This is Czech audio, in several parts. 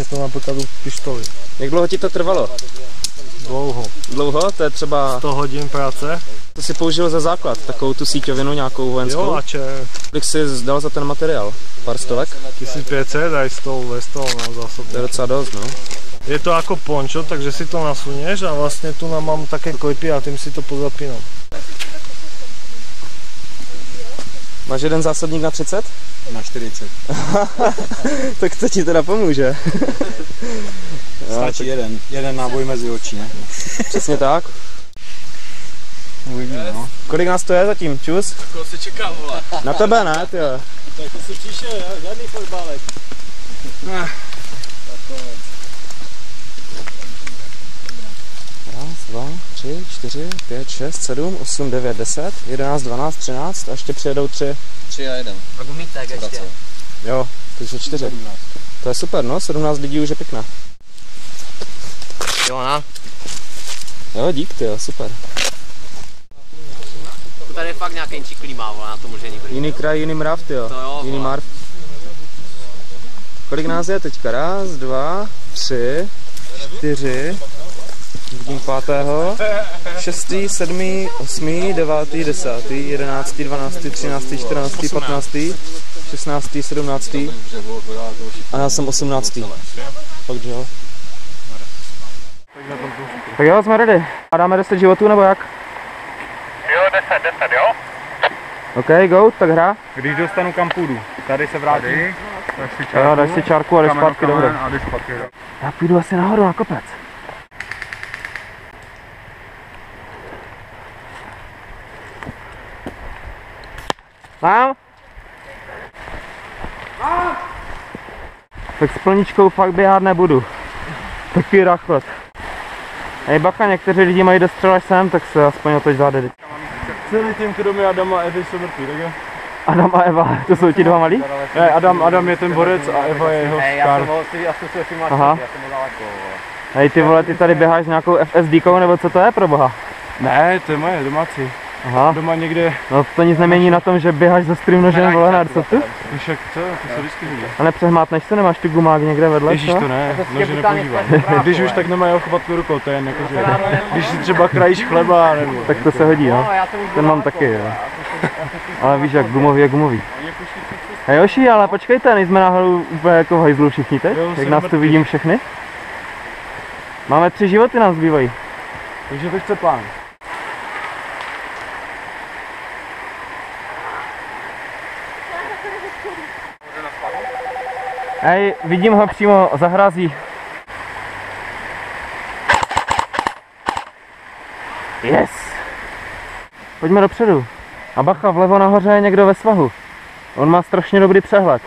je to například u pistoli. Jak dlouho ti to trvalo? Dlouho. Dlouho? To je třeba 100 hodin práce. To si použil za základ, takovou tu síťovinu nějakou vojenskou? Jo, kolik jsi dal za ten materiál? Pár stovek? 1500, aj 100, 200 na zásobu. To je docela dost, no. Je to jako pončo, takže si to nasunieš a vlastně tu mám také klipy a tím si to pozapínám. Máš jeden zásobník na 30? Na 40. Tak to ti teda pomůže. Stačí jeden náboj mezi oči, ne? Přesně tak. Uvidíme, no. Kolik nás to je zatím, čus? Koho se čeká, vole? Na tebe, ne, tyjo? Tak to si přišel, žádný fotbálek. Raz, 2, 3, 4, 5, 6, 7, 8, 9, 10, 11, 12, 13 a ještě přijedou 3. 3 a 1. A gumítek ještě. Jo, takže 4. To je super, no, 17 lidí už je pěkná. Jo, no. Jo, dík, tyjo, super. Tady je fakt nějaký jinčí klíma, vole, na tom už je nikdo. Jiný kraj, jiný mrav, tyjo. To jo, jiný vole. marv. Kolik nás je teďka? Raz, 2, 3, 4, vidím 5., 6., 7., 8., 9., 10., 11., 12., 13., 14., 15., 16., 17. A já jsem 18. Fakt, že jo. Tak jo, jsme ready. A dáme 10 životů nebo jak? Jo, 10, jo? OK, go, tak hra. Když dostanu kam půjdu, tady se vrátím. Jo, dáš si čárku a jdeš zpátky do hry. A jdeš zpátky, jo. Já půjdu asi nahoru na kopec. Mám? Tak s plničkou fakt běhat nebudu. Taky rachot. Hej bacha, někteří lidi mají dostřel až sem, tak se aspoň otoč zády. Celý tým kromě Adama a Evy jsou mrtví, tak jo? Adam a Eva, to jsou ti dva malí? Ne, Adam je ten borec a Eva je jeho skár. Já jsem si všiml, Aha. já jsem ho daleko, vole. Hej ty vole, ty tady běháš s nějakou FSDkou nebo co to je pro boha? Ne, to je moje domácí. Aha, Doma někde, no to nic nemění na tom, že běháš za strým nožem, vole, na co tu? však to se vždycky vidí. A nepřehmátneš se, nemáš ty gumák někde vedle? Ježíš, co? to ne, nože nepoužívám. Když už, tak nemají ochvatnou rukou, to je jen jakože, když si třeba krajíš chleba, nebo... Tak to se hodí, no. Ten mám taky, jo. Ale víš jak, gumový je gumový. Hej Joši, ale počkejte, nejsme náhodou úplně jako v hajzlu všichni teď? Jo, Jak jsem nás tu mrtvý. vidím všechny? Máme 3 životy, nám zbývají. Takže to chce plán. Hej, vidím ho přímo za hrazí. Yes! Pojďme dopředu. A bacha, vlevo nahoře je někdo ve svahu. On má strašně dobrý přehled.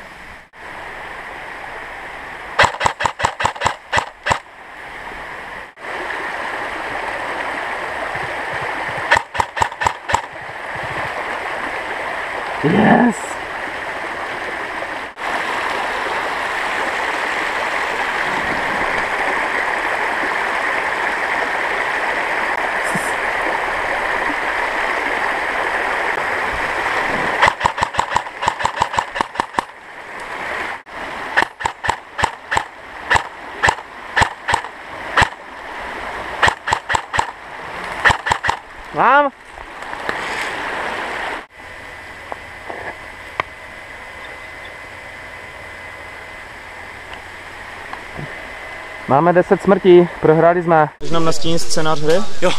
Yes! Mám? Máme 10 smrtí, prohráli jsme. Když nám nastíní scénář hry? Jo.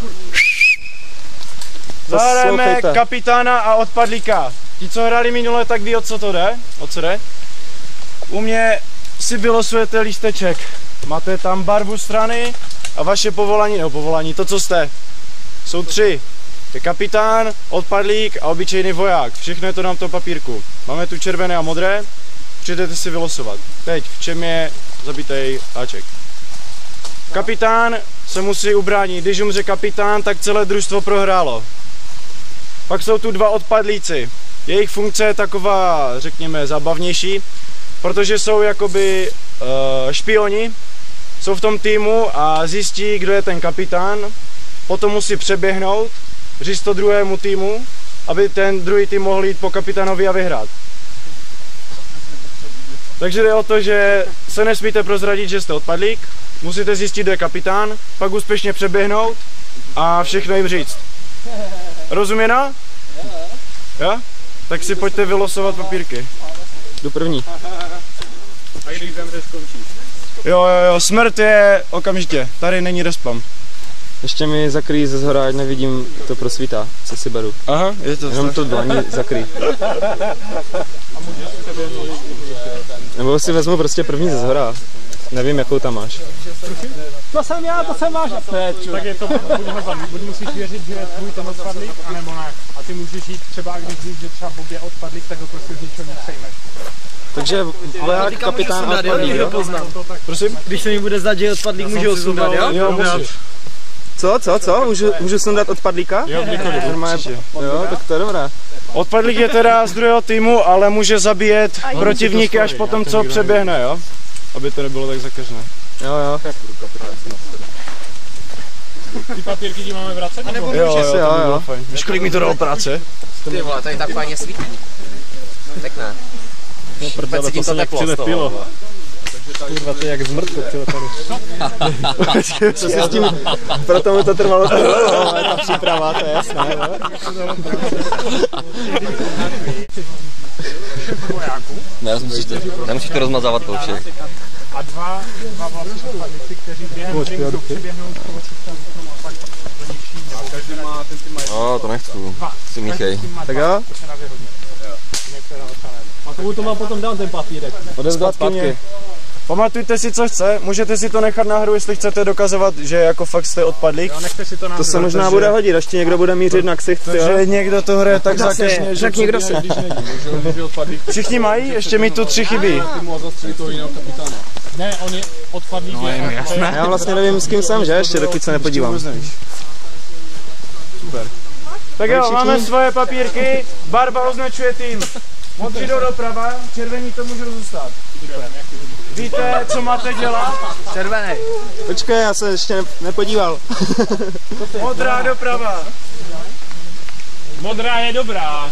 Zahrajeme kapitána a odpadlíka. Ti, co hráli minule, tak ví, o co to jde. O co jde? U mě si vylosujete lísteček. Máte tam barvu strany a vaše povolání, nebo povolání, to, co jste. Jsou 3. Je kapitán, odpadlík a obyčejný voják. Všechno je to na tom papírku. Máme tu červené a modré. Přijdete si vylosovat. Teď, v čem je zabitej háček. Kapitán se musí ubránit. Když umře kapitán, tak celé družstvo prohrálo. Pak jsou tu 2 odpadlíci. Jejich funkce je taková, řekněme, zábavnější, protože jsou jakoby špioni. Jsou v tom týmu a zjistí, kdo je ten kapitán. Potom musí přeběhnout, říct to druhému týmu, aby ten druhý tým mohl jít po kapitánovi a vyhrát. Takže jde o to, že se nesmíte prozradit, že jste odpadlík, musíte zjistit, kdo je kapitán, pak úspěšně přeběhnout a všechno jim říct. Rozuměno? Jo? Tak si pojďte vylosovat papírky. Jdu první. A když zemře, skončíš. Jo, smrt je okamžitě, tady není respam. Ještě mi zakrý ze zhora, ať nevidím to prosvítá, co si beru. Aha, je to Jenom to dlaní zakrý. Nebo si vezmu prostě první ze zhora. Nevím, jakou tam máš. To jsem já, to jsem váš. Tak je to, buď musíš věřit, že je tvůj ten odpadlík, anebo ne. A ty můžeš jít třeba, když víš, že třeba Bob je odpadlík, tak ho prostě z ničeho nepřejmeš. Takže voják, kapitán a odpadlík, jo? Prosím? Když se mi bude zdát, že je odpadlík, může ho sundat, jo? Jo, musíš. Co? Můžu sundat odpadlíka? Jo, určitě. Jo, tak to je dobré. Odpadlík je teda z druhého týmu, ale může zabíjet protivníky až potom, co přeběhne, jo? Aby to nebylo tak zakažné. Jo. Ty papírky ti máme vracet? Jo, to by bylo fajn. Víš, kolik mi to dalo práce? Ty vole, tady tak fajně svítí. Pěkné. Vůbec cítím to teplo z toho. Kurva, to je jak zmrtko přilepený. Co si s tím, proto mi to trvalo tak dlouho, ale ta příprava, to je jasné, jo? Nemusíš to rozmazávat po všech. A dva vlastně odpadlíci, kteří během dringu přiběhnou No, to nechci. Si míchej. Tak jo? A komu to mám potom dát ten papírek? Odezvat zpátky. Pamatujte si, co chce, můžete si to nechat na hru, jestli chcete dokazovat, že jako fakt jste odpadlík. To se možná bude hodit, až ti někdo bude mířit na ksicht, jo? Že někdo to hraje tak zakažně, že někdo se. Všichni mají, ještě mi tu 3 chybí. Ne, on je odpadlík. No, je jasné. Já vlastně nevím, s kým jsem, že? Ještě dokud se nepodívám. Super. Tak jo, máme svoje papírky, barva označuje tým. Modří jdou doprava, červení to můžou zůstat. Víte, co máte dělat? Červený. Počkej, já se ještě nepodíval. Modrá doprava. Modrá je dobrá.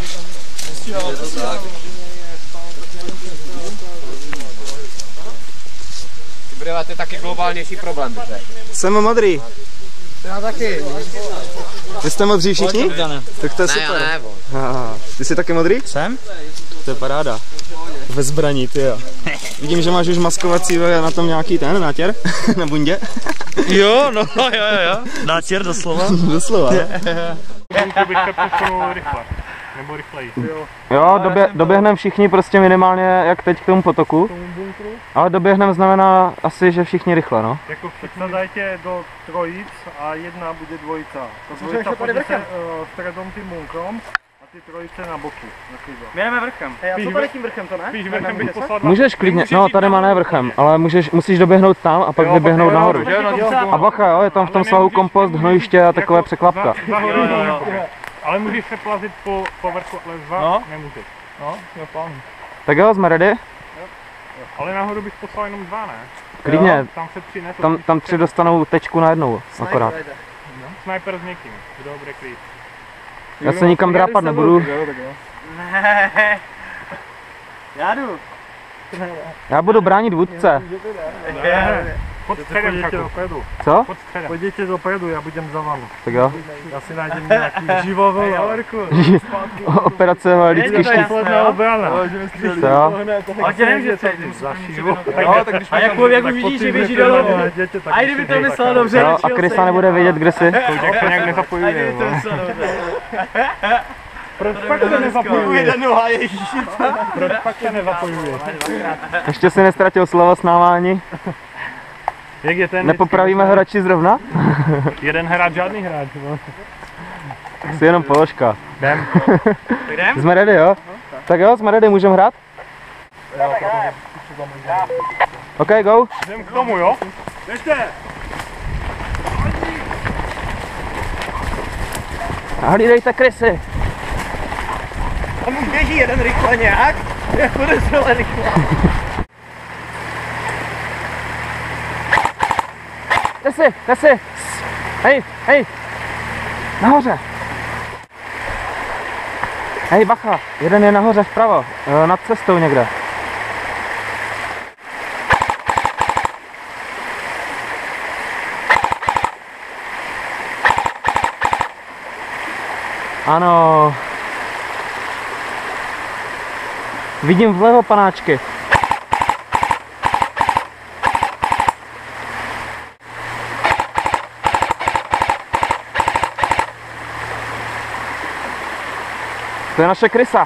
Brýle, to je taky globálnější problém, bych. Jsem modrý. Já taky. Vy jste modří všichni? Tak to je super. Ne, Ty jsi taky modrý? Jsem? To je paráda. Ve zbraní, ty jo. Vidím, že máš už maskovací na tom nějaký ten nátěr na bundě. Jo. Nátěr doslova. Doslova. To bych se posunul rychle. Nebo rychleji. Jo, doběhneme všichni prostě minimálně jak teď k tomu potoku. Ale doběhneme znamená asi, že všichni rychle, no. Jako vsadajte do trojic a jedna bude dvojica. Ta dvojica půjde se středom tím bunkrom a ty trojice na boky. My jdeme vrchem. Já co tady tím vrchem, to ne? Spíš vrchem bych poslal dva. Můžeš klidně, no tady má ne vrchem, ale musíš doběhnout tam a pak vyběhnout nahoru. A bacha, jo, je tam v tom svahu kompost, hnojiště a takové překvapka. Ale můžeš se plazit po povrchu, ale dva nemůžeš. No, jo, pán. Tak jo, jsme ready? Ale nahoru bych poslal jenom dva, ne? Klidně, Tam se 3 ne? tam 3 dostanou tečku najednou, akorát. Sniper s někým, kdo bude krýt. Já se nikam drápat nebudu. Ne. Já jdu. Já budu bránit vůdce. Pod středem dopredu. Co? Pod středem. Pojďte dopredu, já budem za vámi. Tak jo. Já si najdem nějaký živovol. Operace lidský štít. Posledná obrana. Co? A tě nemůže přejít. A jak uvidíš, že běží dolů. A kdyby to myslel dobře, Jo, a Krysa nebude vědět, kde jsi. Jak to nějak nezapojuje. Proč pak se nezapojuje? Proč pak se nezapojuje? Ještě si nestratil slovo s náma ani. Jak je ten? Nepopravíme ho radši zrovna? Jeden hráč, žádný hráč. No. Jsi jenom položka. Jdem. Jsme ready, jo? Tak jo, jsme ready, můžeme hrát? OK, go. Jdem k tomu, jo? Běžte! Hlídejte krysy. A mu běží jeden rychle nějak, jak bude zrovna rychle. Jde si. Hej. Nahoře. Hej, bacha, jeden je nahoře vpravo, nad cestou někde. Ano. Vidím vlevo, panáčky. To je naše krysa.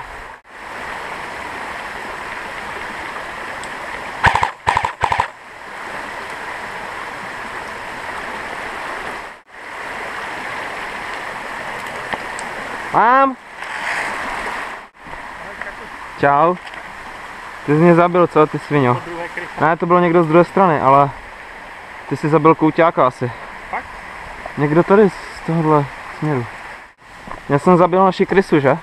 Mám. Čau. Ty jsi mě zabil, co, ty sviňo? Ne, to bylo někdo z druhé strany, ale ty jsi zabil kouťáka asi. Fakt? Někdo tady z tohohle směru. Já jsem zabil naši krysu, že?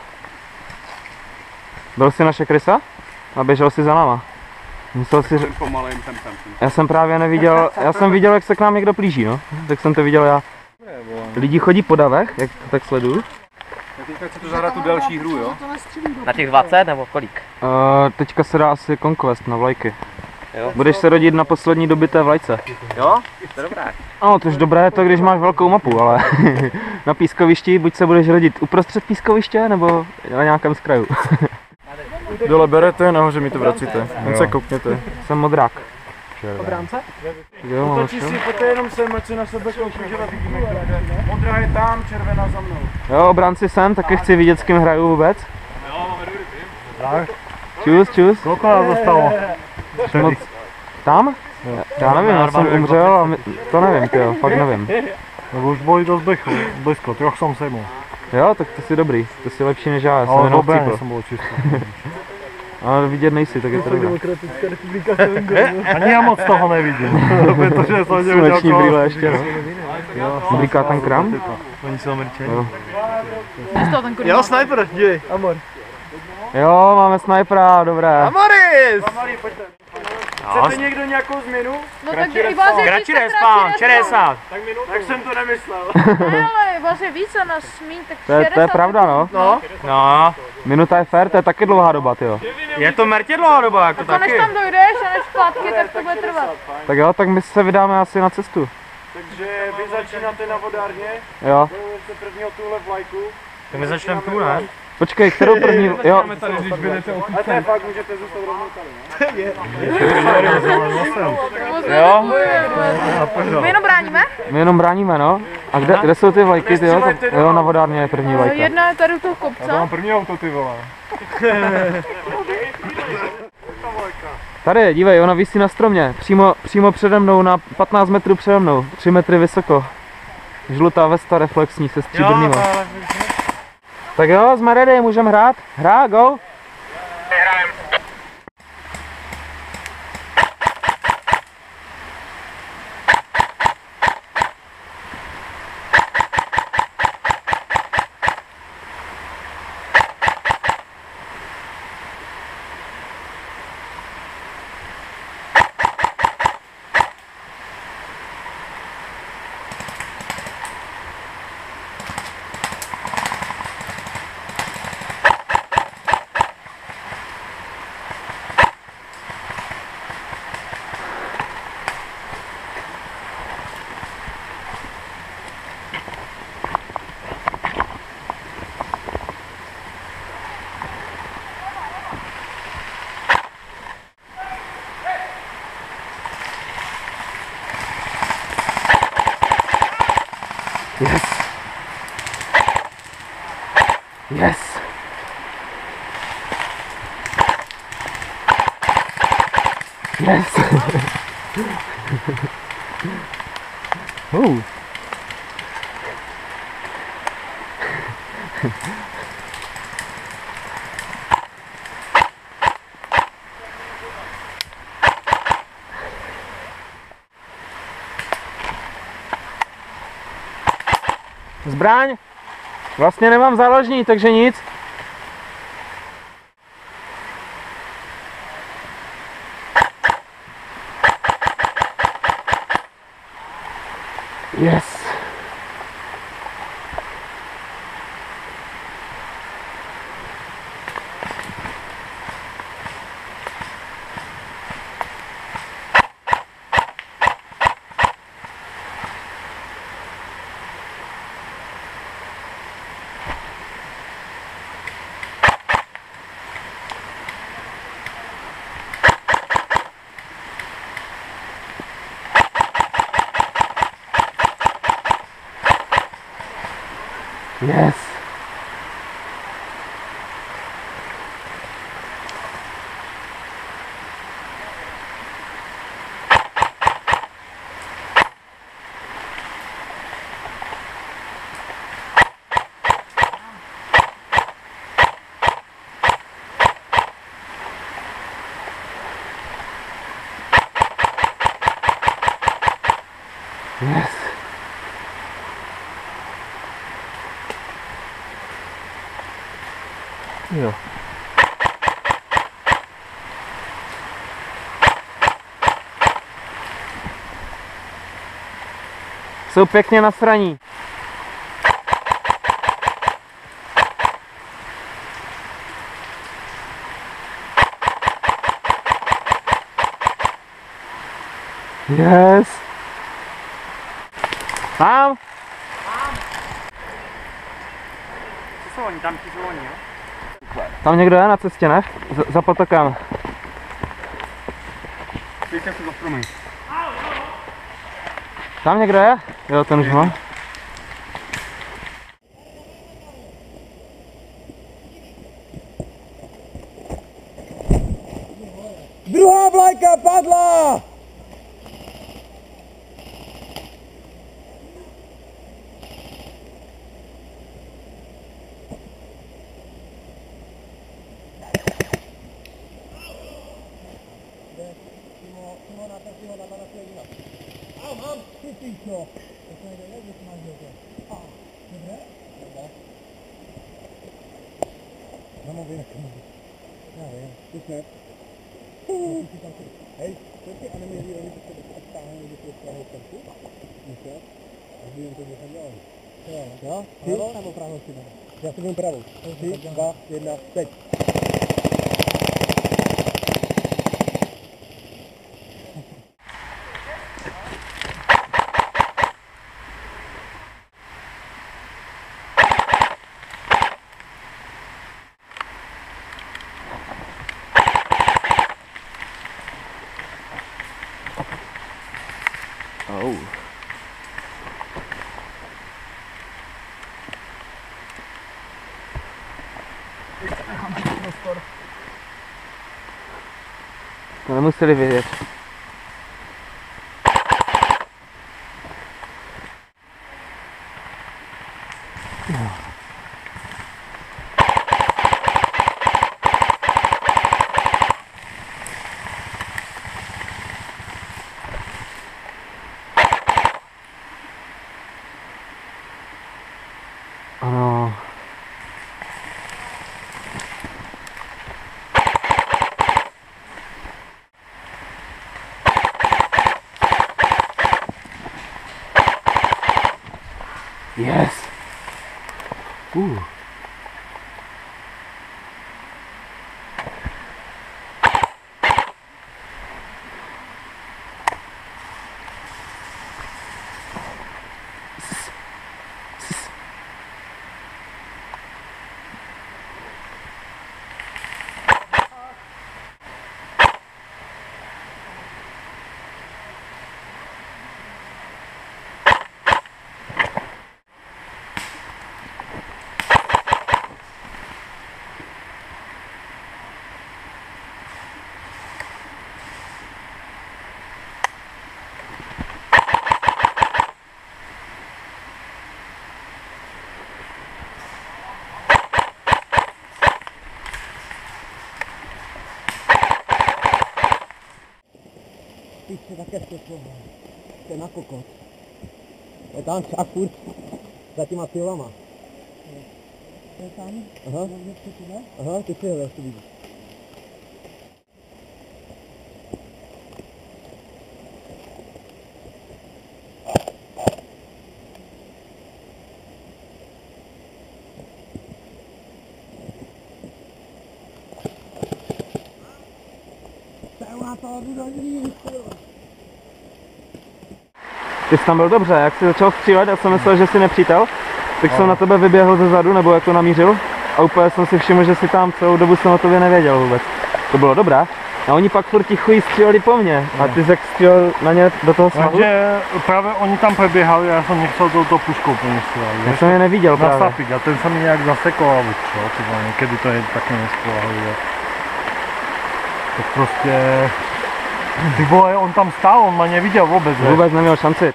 Byl jsi naše krysa? A běžel jsi za náma. Myslel si, že... Já jsem právě neviděl, já jsem viděl, jak se k nám někdo plíží, no. Tak jsem to viděl já. Lidi chodí po davech, jak to tak sleduju. Teďka chci tu zahrát tu delší hru, jo? Na těch 20 nebo kolik? Teďka se dá asi Conquest na vlajky. Jo? Budeš se rodit na poslední dobité vlajce. Jo? To je dobré. No, tož dobré je to, když máš velkou mapu, ale na pískovišti buď se budeš rodit uprostřed pískoviště, nebo na nějakém z kraju. Dole berete, nahoře mi to vracíte. Jen se koukněte. Jsem modrák. Obránce? Jo, mám Točí si, pojďte jenom sem, ať se na sebe koukne, že vidíme, kdo jde. Modrá je tam, červená za mnou. Jo, obránci jsem, taky chci vidět, s kým hraju vůbec. Tak, Čus. kolik nás zostalo? Moc... Tam? Já nevím, já jsem umřel a to nevím, tyjo, fakt nevím. Nebo už boli dost blízko, 3 jsem sejmul. Jo, tak to jsi dobrý, to jsi lepší než já jsem Ale jenom dobré, chcípl. jsem byl čistý. Ale vidět nejsi, tak je to dobré. Ani já moc toho nevidím, protože jsem dělal Sluneční brýle ještě, no. Blíká tam kram? Oni jsou Američani. Jo, sniper, dívej, Amor. Jo, máme snajpera, dobré. Amoris! Amari, pojďte. Chcete někdo nějakou změnu? No tak Kratší respawn, 60. Tak jsem to nemyslel. Ne, ale vaře víc a nás míň, tak To je pravda, no. No, Minuta je fair, to je taky dlouhá doba, tyjo. je to mrtě dlouhá doba, jako to než tam dojdeš a než zpátky, tak to bude trvat. Tak jo, tak my se vydáme asi na cestu. Takže vy začínáte na vodárně, Jo. bojujete prvního tuhle vlajku. Tak my začneme tu, ne? Počkej, kterou první, jo. A to je fakt, můžete zůstat rovnou tady, Jo. My jenom bráníme? My jenom bráníme, no. A kde jsou ty vlajky, tyjo? Jo, na vodárně je první vlajka. Jedna je tady u toho kopce. První auto, ty vole. Tady, dívej, ona visí na stromě. Přímo přede mnou, na 15 metrů přede mnou. 3 metry vysoko. Žlutá vesta reflexní se stříbrnýma. Tak jo, jsme ready, můžeme hrát? Hra, go! Yes! Yes! Yes! Oh! Zbraň! Vlastně nemám záložní, takže nic. Yes! Yes. Yes. Jo. Jsou pěkně nasraní. Yes. Tam. Co jsou oni? Tam ti jsou oni, jo? Tam někdo je na cestě, ne? Za potokem. Teďka se to promiň. Tam někdo je? Jo, ten už má. Druhá vlajka padla! Hej, počkej, a neměli oni to se stáhne, když je pravou krku? Myslel? A budeme to něco dělat. Jo? Ty? Pravou nebo pravou si nebo? Já si budem pravou. 3, 2, 1, teď. Oh. To nemuseli vědět. Ano. Yes. Ty se také štětlo, to je na kokot. Je tam a furt za těma pilama. To je tam? Aha. Aha, ty si ho ještě vidíš. Ty jsi tam byl dobře, jak jsi začal střílet, já jsem myslel, že jsi nepřítel, tak jsem na tebe vyběhl ze zadu, nebo jako namířil a úplně jsem si všiml, že jsi tam celou dobu jsem o tobě nevěděl vůbec. To bylo dobré. A oni pak furt tichují stříleli po mně. A ty jsi střílel na ně do toho svahu? Takže právě oni tam preběhali a já jsem nechcel touto puškou pomyslet. Já jsem je neviděl na právě. Sapík a ten se mi nějak zasekl a čo, někdy to je taky nespolahlivé. To prostě... Ty vole, on tam stál, on mě neviděl vůbec. Vůbec neměl šanci.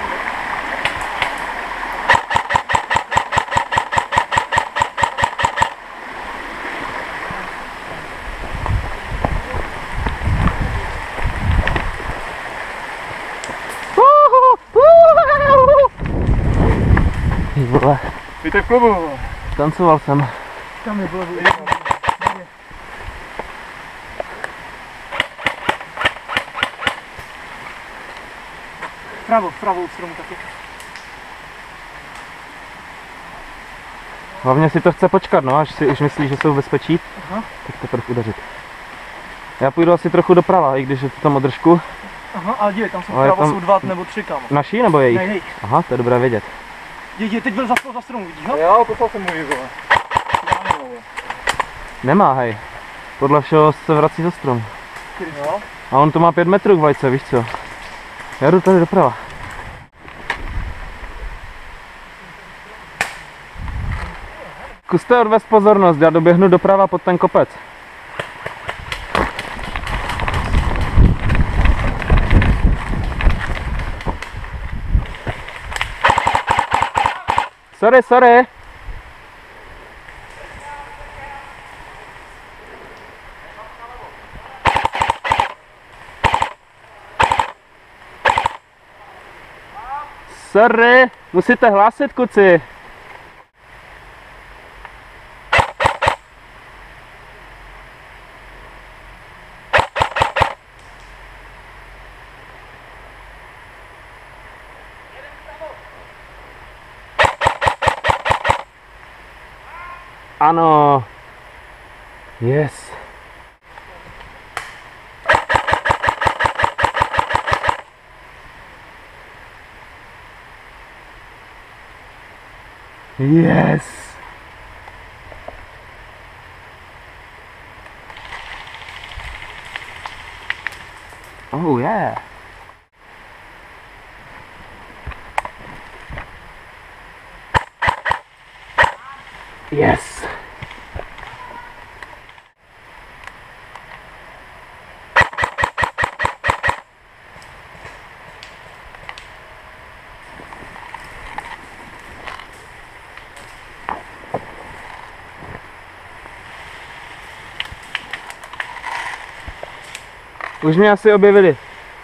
Vole. Víte v klubu? Tancoval jsem. Tam je bylo. Vpravo u stromu taky. Hlavně si to chce počkat, no, až si už myslí, že jsou v bezpečí, tak teprve udeřit. Já půjdu asi trochu doprava, i když je to tam održku. Aha, ale dívej, tam jsou vpravo jsou 2 nebo 3 kámo. Naší nebo jejich? Ne, jejich. Aha, to je dobré vědět. Teď byl za stromu, vidíš ho? Jo, poslal jsem mu vole. Nemá, hej. Podle všeho se vrací za strom. Jo. A on to má 5 metrů k vlajce, víš co? Já jdu tady doprava. Zkuste odvést pozornost, já doběhnu doprava pod ten kopec. Sorry. Sorry, musíte hlásit, kuci. Ano. Yes. Yes. Oh yeah. Yes. Už mě asi objevili.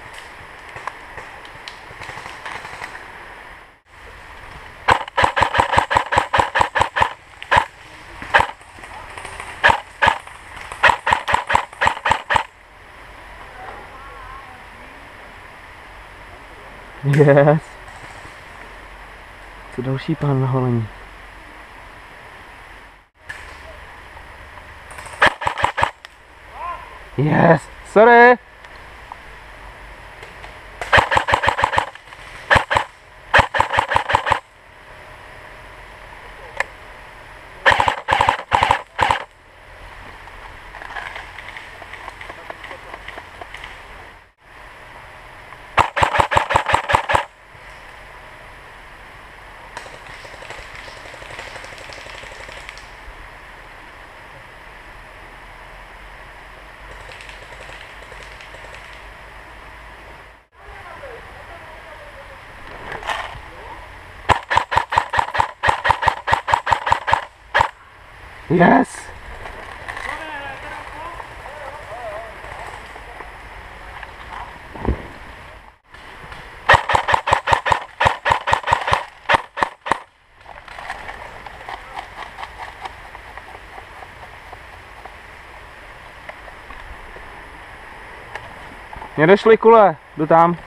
Yes. Co další pán na holení? Yes. Sorry. Yes. Mě došly kule, jdu tam.